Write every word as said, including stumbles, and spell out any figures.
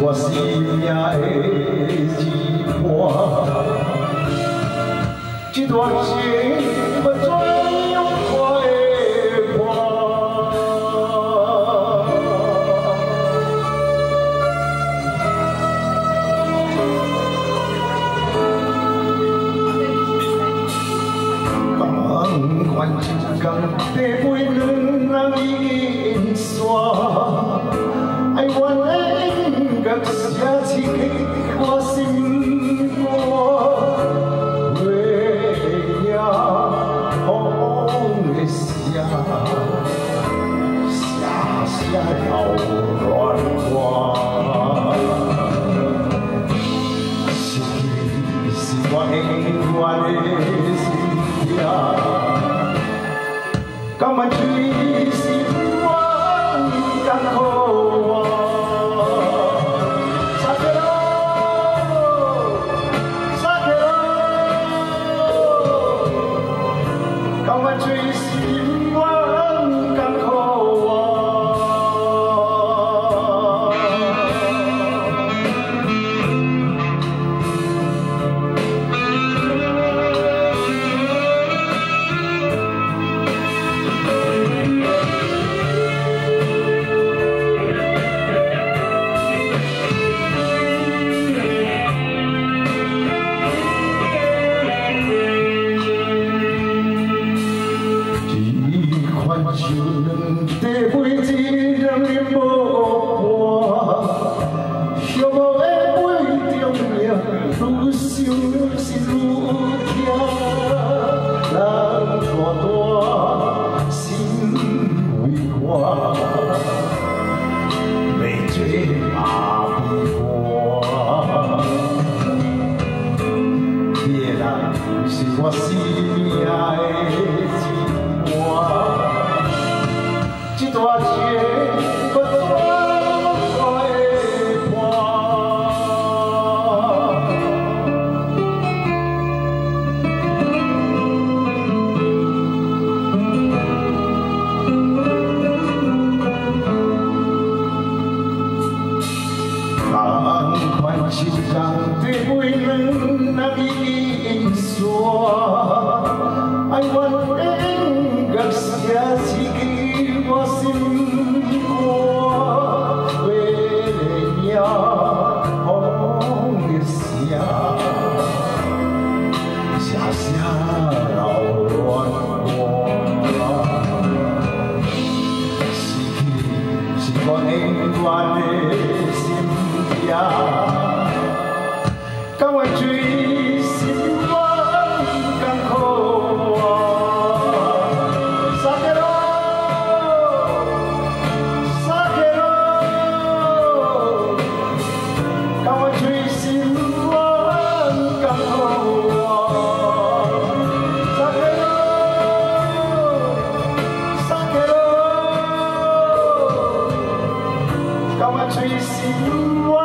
我生命的一半。这段情要怎样看会破？同款一天，地杯两人已经散。 爱阮的音乐写起我心肝，月夜风的声，声声流乱歌。是是我永远的心痛，甘愿随心愿艰苦。 就两地杯一人饮无半，寂寞的杯中命，愈想是愈痛。人大大心为我，袂做麻痹歌。你的人是我生命的一半。 这段情要怎会破？同款一天，地杯两人已经散，爱阮的音乐写起。 我心肝，月夜风的声，声声流乱歌。失去是我永远的心痛，甘愿随心愿艰苦。 甘愿随心愿。